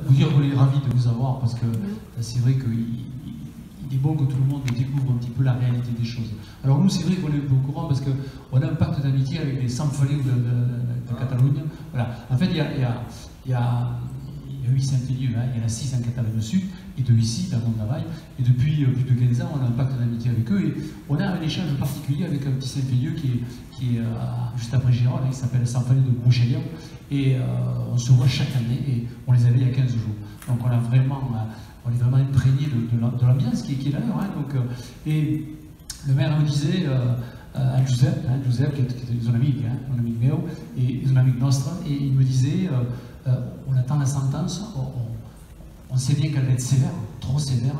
vous dire qu'on est ravis de vous avoir parce que c'est vrai qu'il est bon que tout le monde découvre un petit peu la réalité des choses. Alors nous, c'est vrai qu'on est au courant parce qu'on a un pacte d'amitié avec les Sanfeliu de Catalogne. Voilà. En fait, il y a 8 Saint-Féliu, hein. Il y en a 6 en Catalogne Sud et 2 ici, dans Mont-Navaille. Et depuis plus de 15 ans, on a un pacte d'amitié avec eux et on a un échange particulier avec un petit Saint-Féliu qui est juste après Gérard, il s'appelle Saint-Féliu de Brouchelion. Et on se voit chaque année et on les avait il y a 15 jours. Donc on est vraiment imprégné de l'ambiance qui est là. Hein. Et le maire me disait à Giuseppe, qui est son ami, mon ami Méo, et son ami Nostra, et il me disait on attend la sentence, on sait bien qu'elle va être sévère, trop sévère.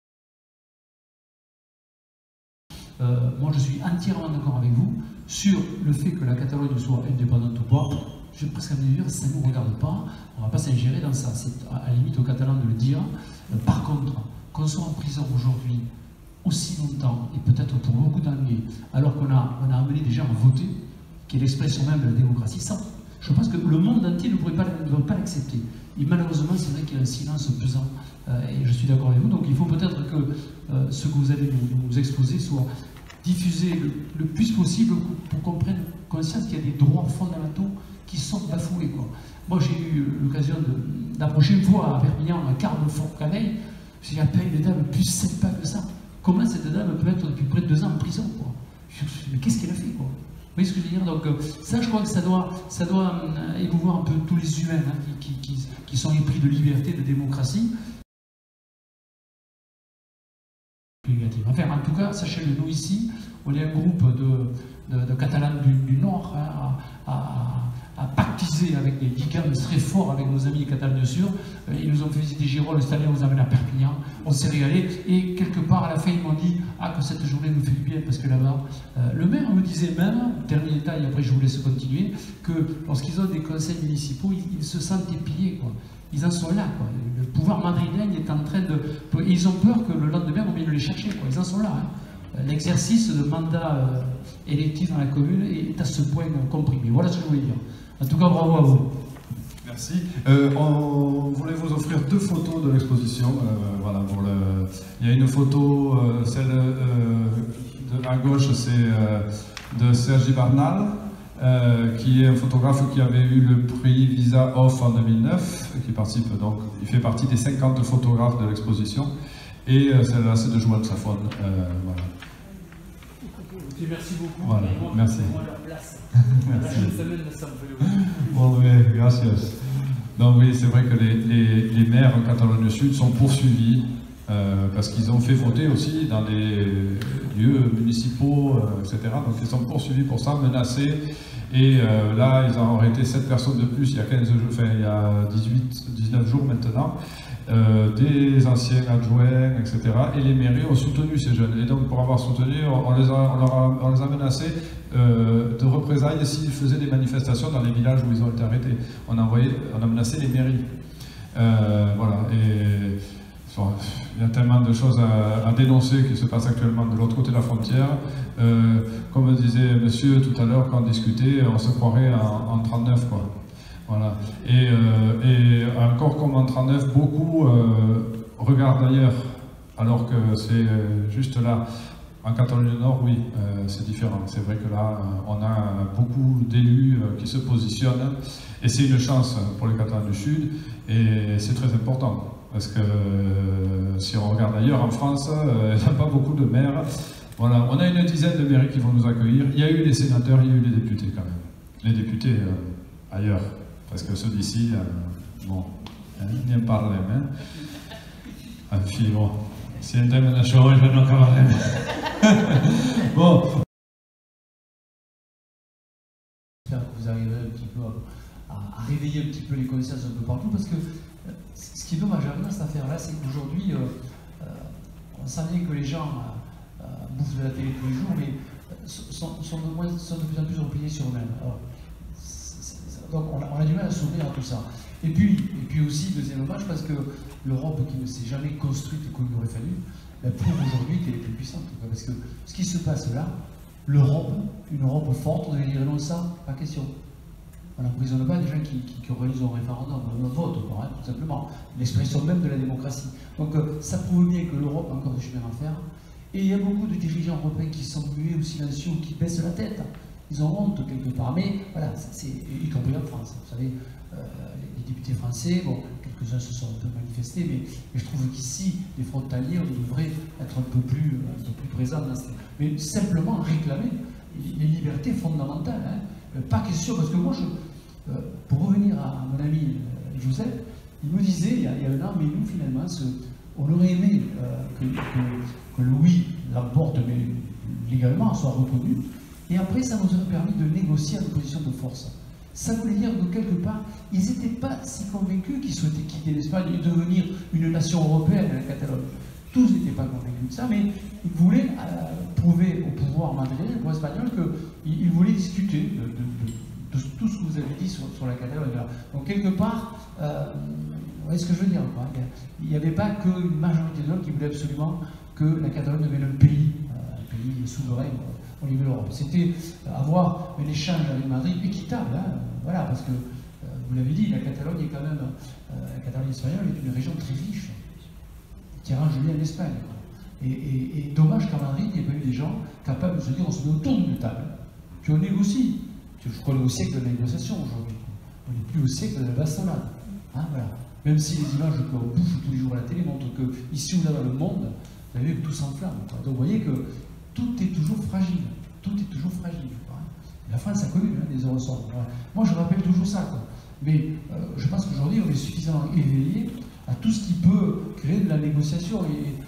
Moi je suis entièrement d'accord avec vous sur le fait que la Catalogne soit indépendante ou pas. Je vais presque dire, ça ne nous regarde pas, on ne va pas s'ingérer dans ça, c'est à la limite aux Catalans de le dire. Par contre, qu'on soit en prison aujourd'hui aussi longtemps, et peut-être pour beaucoup d'années, alors qu'on a amené des gens à voter, qui est l'expression même de la démocratie, ça, je pense que le monde entier ne pourrait pas l'accepter. Et malheureusement, c'est vrai qu'il y a un silence pesant, et je suis d'accord avec vous, donc il faut peut-être que ce que vous allez nous exposer soit diffusé le plus possible pour qu'on prenne conscience qu'il y a des droits fondamentaux qui sont bafoués, quoi. Moi, j'ai eu l'occasion d'approcher une fois à Perpignan un quart de Fort-Caneille. J'ai appelé une dame plus sympa que ça. Comment cette dame peut être depuis près de 2 ans en prison, quoi? Je me suis dit, mais qu'est-ce qu'elle a fait, quoi? Vous voyez ce que je veux dire? Donc, ça, je crois que ça doit émouvoir un peu tous les humains hein, qui sont épris de liberté, de démocratie. Enfin, en tout cas, sachez-le, nous ici, on est un groupe de Catalans du Nord hein, à pactiser avec les Dicams très forts avec nos amis Catalogne Sud. Ils nous ont fait visiter Girolles, cette année on nous amène à Perpignan, on s'est régalé et quelque part à la fin ils m'ont dit que cette journée nous fait du bien parce que là-bas, le maire me disait même, dernier détail, après je vous laisse continuer, que lorsqu'ils ont des conseils municipaux, ils se sentent épiés, quoi. Ils en sont là, quoi. Le pouvoir madrilène est en train de... Ils ont peur que le lendemain on vienne les chercher, quoi. Ils en sont là, hein. L'exercice de mandat électif dans la commune est à ce point comprimé. Voilà ce que je voulais dire. En tout cas, bravo à vous. Merci. On voulait vous offrir 2 photos de l'exposition. Voilà, il y a une photo, celle à gauche, c'est de Sergi Barnal, qui est un photographe qui avait eu le prix Visa Off en 2009, qui participe donc, il fait partie des 50 photographes de l'exposition. Et celle-là, c'est de Joan Safon. Voilà. Merci beaucoup. Voilà, merci. Merci. Bon, oui, gracias. Donc oui, c'est vrai que les maires en Catalogne Sud sont poursuivis parce qu'ils ont fait voter aussi dans des lieux municipaux, etc. Donc ils sont poursuivis pour ça, menacés. Et là, ils ont arrêté 7 personnes de plus il y a 15 jours, enfin il y a 19 jours maintenant. Des anciens adjoints, etc. Et les mairies ont soutenu ces jeunes. Et donc, pour avoir soutenu, on les a menacés de représailles s'ils faisaient des manifestations dans les villages où ils ont été arrêtés. On a menacé les mairies. Voilà. Et il y a tellement de choses à dénoncer qui se passent actuellement de l'autre côté de la frontière. Comme disait monsieur tout à l'heure, quand on discutait, on se croirait en 39, quoi. Voilà. Et encore comme en 39, beaucoup regardent ailleurs, alors que c'est juste là. En Catalogne du Nord, oui, c'est différent. C'est vrai que là, on a beaucoup d'élus qui se positionnent, et c'est une chance pour les Catalans du Sud, et c'est très important. Parce que si on regarde ailleurs en France, il n'y a pas beaucoup de maires. Voilà. On a une dizaine de mairies qui vont nous accueillir. Il y a eu les sénateurs, il y a eu les députés quand même. Les députés ailleurs. Parce que ceux d'ici, bon, ni en parlem, hein. Enfin, bon, si entrem en això, ja no acabarem. Bon. J'espère que vous arriverez un petit peu à réveiller un petit peu les consciences un peu partout, parce que ce qui est dommage dans cette affaire-là, c'est qu'aujourd'hui, on savait que les gens bouffent de la télé tous les jours, mais sont de plus en plus repliés sur eux-mêmes. Donc on a du mal à s'ouvrir à tout ça. Et puis aussi, deuxième dommage, parce que l'Europe qui ne s'est jamais construite comme il aurait fallu, prouve aujourd'hui qu'elle est plus puissante. Parce que ce qui se passe là, l'Europe, une Europe forte, on devait dire non, ça, pas question. On n'emprisonne pas des gens qui organisent un référendum, un vote, quoi, hein, tout simplement. L'expression même de la démocratie. Donc ça prouve bien que l'Europe a encore du chemin à faire. Et il y a beaucoup de dirigeants européens qui sont muets ou silencieux, qui baissent la tête. Ils ont honte quelque part. Mais voilà, y compris en France. Vous savez, les députés français, bon, quelques-uns se sont un peu manifestés, mais je trouve qu'ici, les frontaliers, on devrait être un peu plus présents dans mais simplement réclamer les libertés fondamentales. Hein. Pas question, parce que moi, pour revenir à mon ami Joseph, il me disait il y a un an, mais nous finalement, on aurait aimé que le oui, l'avorte, mais légalement, soit reconnu, et après ça nous aurait permis de négocier en position de force. Ça voulait dire que quelque part, ils n'étaient pas si convaincus qu'ils souhaitaient quitter l'Espagne et devenir une nation européenne, la Catalogne. Tous n'étaient pas convaincus de ça, mais ils voulaient prouver au pouvoir madrilène, au pouvoir espagnol, qu'ils voulaient discuter de tout ce que vous avez dit sur la Catalogne. Donc quelque part, vous voyez ce que je veux dire, quoi. Il n'y avait pas qu'une majorité d'hommes qui voulaient absolument que la Catalogne devienne un pays souverain au niveau de l'Europe. C'était avoir un échange avec Madrid équitable, hein, voilà, parce que vous l'avez dit, la Catalogne est quand même, la Catalogne espagnole est une région très riche, qui arrange bien l'Espagne. Et dommage qu'à Madrid, il n'y ait pas eu des gens capables de se dire on se met autour d'une table, puis on négocie. Je crois qu'on est au siècle de la négociation aujourd'hui. On n'est plus au siècle de la bastonnade. Hein, voilà. Même si les images qu'on bouffe tous les jours à la télé montrent que ici ou là dans le monde, vous avez vu que tout s'enflamme. Donc vous voyez que tout est toujours fragile. Tout est toujours fragile. Quoi. La France a connu des heures sombres. Moi je rappelle toujours ça. Quoi. Mais je pense qu'aujourd'hui on est suffisamment éveillé à tout ce qui peut créer de la négociation. Et